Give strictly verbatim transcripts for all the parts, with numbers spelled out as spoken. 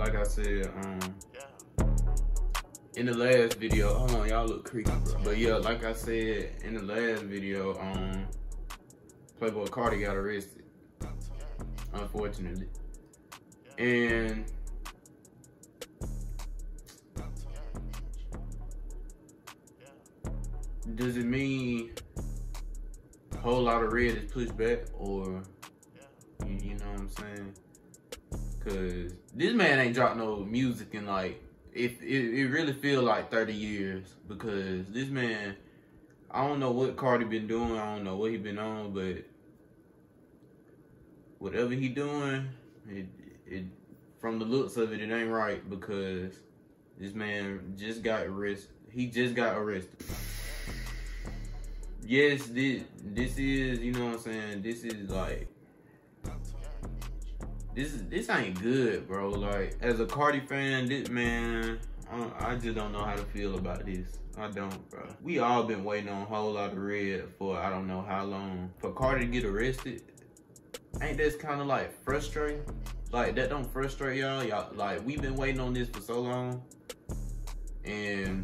like I said, um, in the last video, hold on, y'all look creepy, bro. But yeah, like I said in the last video, um, Playboi Carti got arrested, unfortunately. And does it mean a whole lot of red is pushed back, or you, you know what I'm saying? Cause this man ain't dropped no music in like, it, it, it really feel like thirty years, because this man, I don't know what Carti been doing, I don't know what he been on, but whatever he doing, it, it from the looks of it, it ain't right, because this man just got arrested. He just got arrested. Yes, this, this is, you know what I'm saying, this is like, this this ain't good, bro. Like, as a Carti fan, this man, I, I just don't know how to feel about this. I don't, bro. We all been waiting on a whole lot of red for I don't know how long. For Carti to get arrested, ain't this kind of like frustrating? Like, that don't frustrate y'all? Y'all, like, we've been waiting on this for so long. And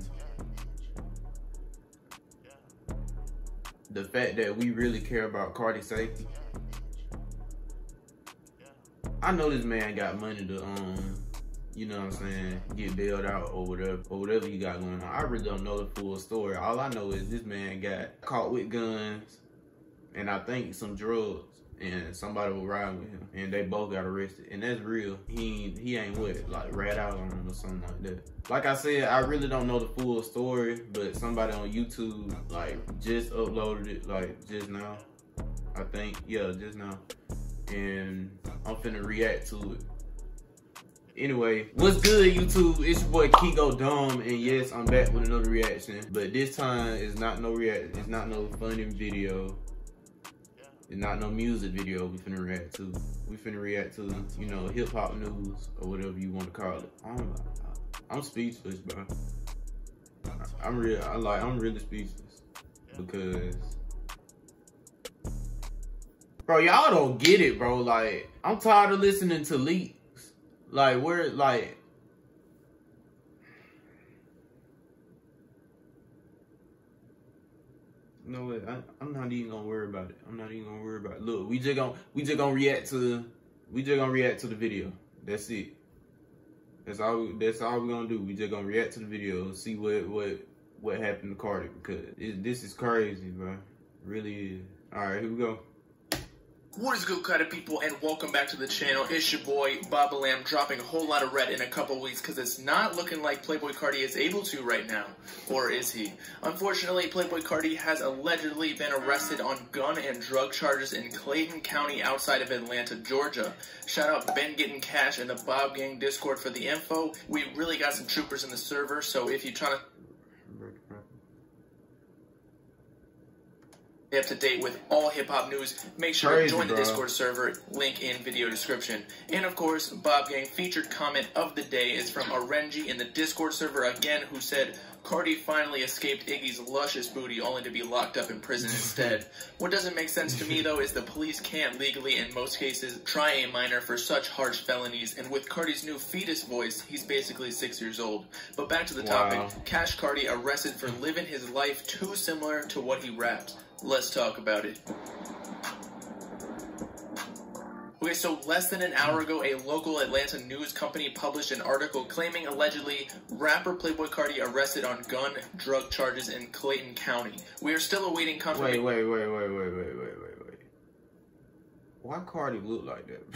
the fact that we really care about Carti's safety. I know this man got money to, um, you know what I'm saying, get bailed out or whatever, or whatever he got going on. I really don't know the full story. All I know is this man got caught with guns and I think some drugs, and somebody was riding with him, and they both got arrested. And that's real. He ain't, he ain't what, like rat out on him or something like that. Like I said, I really don't know the full story, but somebody on YouTube like just uploaded it like just now. I think, yeah, just now. And I'm finna react to it. Anyway, what's good, YouTube? It's your boy Kigo Dome, and yes, I'm back with another reaction. But this time, it's not no react. It's not no funny video. It's not no music video we finna react to. We finna react to, you know, hip hop news or whatever you want to call it. I'm, I'm speechless, bro. I'm real. I like. I'm really speechless because. Bro, y'all don't get it, bro. Like, I'm tired of listening to leaks. Like, where, like... You know what? I, I'm not even gonna worry about it. I'm not even gonna worry about it. Look, we just gonna, we just gonna react to... We just gonna react to the video. That's it. That's all, we, that's all we're gonna do. We just gonna react to the video, see what, what, what happened to Carti. Because it, this is crazy, bro. It really is. Alright, here we go. What is good, Carti people, and welcome back to the channel. It's your boy, Baba Lamb, dropping a whole lot of red in a couple weeks because it's not looking like Playboi Carti is able to right now. Or is he? Unfortunately, Playboi Carti has allegedly been arrested on gun and drug charges in Clayton County outside of Atlanta, Georgia. Shout out Ben Getting Cash and the Bob Gang Discord for the info. We really got some troopers in the server, so if you're trying to up to date with all hip-hop news, make sure Crazy, to join the bro. Discord server, link in video description. And of course, Bob Gang featured comment of the day is from Arenji in the Discord server again, who said, Carti finally escaped Iggy's luscious booty only to be locked up in prison instead. What doesn't make sense to me though is the police can't legally in most cases try a minor for such harsh felonies, and with Carti's new fetus voice, he's basically six years old. But back to the Wow. topic, Cash Carti arrested for living his life too similar to what he raps. Let's talk about it. Okay, so less than an hour ago, a local Atlanta news company published an article claiming allegedly rapper Playboi Carti arrested on gun drug charges in Clayton County. We are still awaiting confirmation. Wait, wait, wait, wait, wait, wait, wait, wait, wait. Why Carti look like that?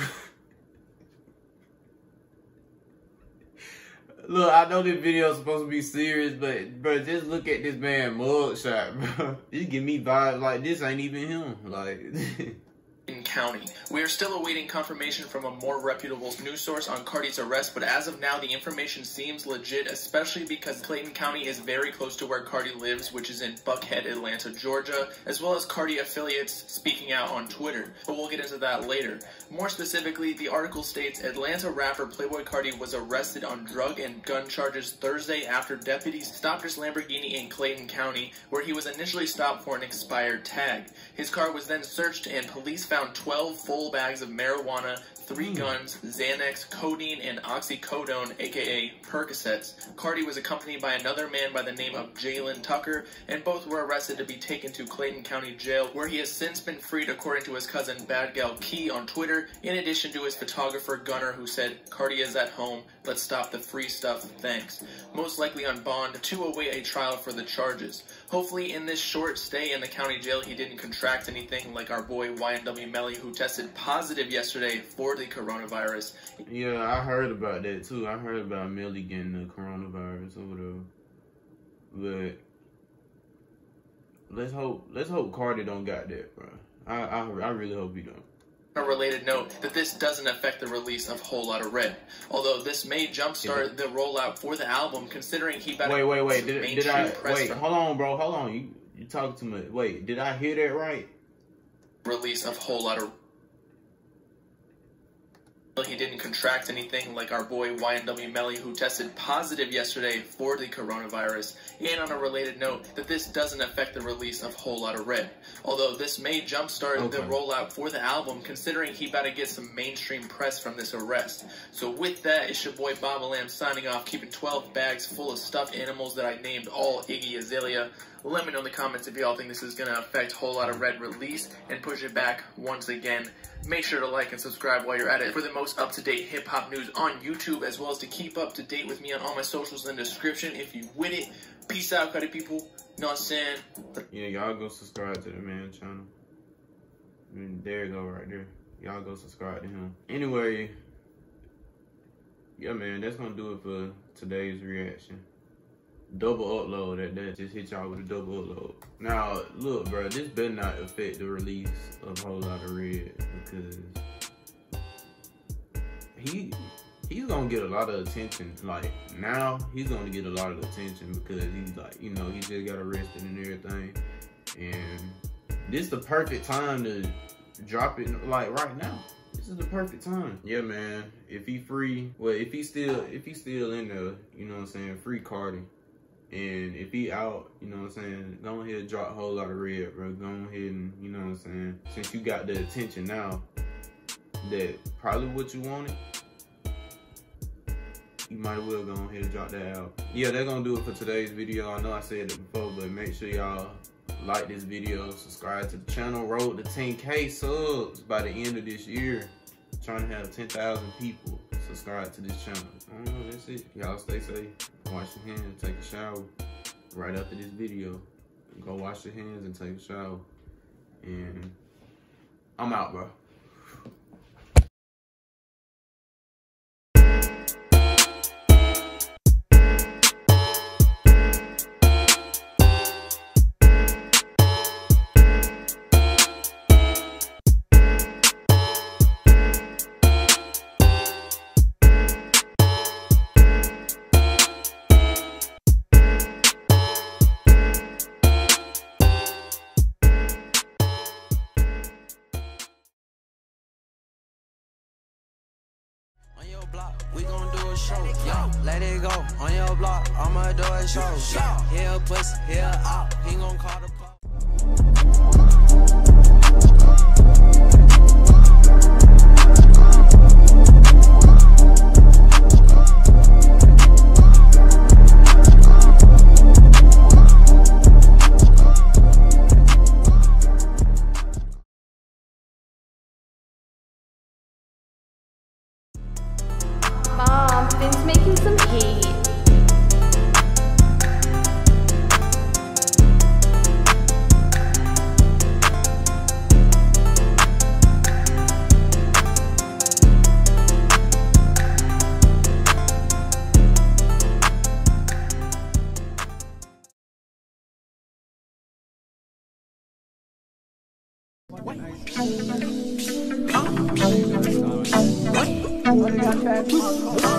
Look, I know this video is supposed to be serious, but bro, just look at this man mugshot, bro. This give me vibes like this ain't even him. Like County. We are still awaiting confirmation from a more reputable news source on Carti's arrest, but as of now, the information seems legit, especially because Clayton County is very close to where Carti lives, which is in Buckhead, Atlanta, Georgia, as well as Carti affiliates speaking out on Twitter. But we'll get into that later. More specifically, the article states Atlanta rapper Playboi Carti was arrested on drug and gun charges Thursday after deputies stopped his Lamborghini in Clayton County, where he was initially stopped for an expired tag. His car was then searched and police found twelve full bags of marijuana, three guns, Xanax, codeine, and oxycodone, aka Percocets. Cardi was accompanied by another man by the name of Jalen Tucker, and both were arrested to be taken to Clayton County Jail, where he has since been freed according to his cousin Bad Gal Key on Twitter, in addition to his photographer Gunner, who said, "Cardi is at home, let's stop the free stuff, thanks." Most likely on bond to await a trial for the charges. Hopefully in this short stay in the county jail he didn't contract anything like our boy Y N W Melly, who tested positive yesterday for the coronavirus. Yeah, I heard about that too. I heard about Melly getting the coronavirus or whatever. But let's hope let's hope Cardi don't got that, bro. I I, I really hope he don't. A related note that this doesn't affect the release of Whole Lotta Red, although this may jumpstart the rollout for the album, considering he better. Wait, wait, wait. Did, did I wait? Hold on, bro. Hold on. You you talking too much. Wait, did I hear that right? Release of Whole Lotta. He didn't contract anything like our boy Y N W Melly, who tested positive yesterday for the coronavirus. And on a related note, that this doesn't affect the release of Whole Lotta Red, although this may jumpstart okay. the rollout for the album, considering he better get some mainstream press from this arrest. So with that, it's your boy Baba Lamb signing off, keeping twelve bags full of stuffed animals that I named all Iggy Azalea. Let me know in the comments if y'all think this is going to affect Whole Lotta Red release and push it back once again. Make sure to like and subscribe while you're at it for the most up-to-date hip-hop news on YouTube, as well as to keep up to date with me on all my socials in the description if you with it. Peace out, Cardi people. Know what I'm saying? Yeah, y'all go subscribe to the man channel. I mean, there you go right there. Y'all go subscribe to him. Anyway, yeah, man, that's going to do it for today's reaction. Double upload at that. Just hit y'all with a double upload. Now, look, bro, this better not affect the release of Whole Lotta Red, because he he's gonna get a lot of attention. Like, now he's gonna get a lot of attention because he's like, you know, he just got arrested and everything. And this is the perfect time to drop it, like right now. This is the perfect time. Yeah, man. If he free, well, if he still if he's still in there, you know what I'm saying, free Cardi. And if he out, you know what I'm saying, go ahead and drop a Whole Lotta Red, bro. Go ahead and, you know what I'm saying, since you got the attention now, that probably what you wanted, you might as well go ahead and drop that out. Yeah, they're gonna do it for today's video. I know I said it before, but make sure y'all like this video, subscribe to the channel, road to ten K subs by the end of this year. I'm trying to have ten thousand people subscribe to this channel. I don't know, that's it. Y'all stay safe. Wash your hands, take a shower right after this video. Go wash your hands and take a shower. And I'm out, bro. We gon' do a show, yo, let it go. On your block, I'ma do a show, yo. Here pussy, here out, he gon' call the Mom, Finn's making some heat. What?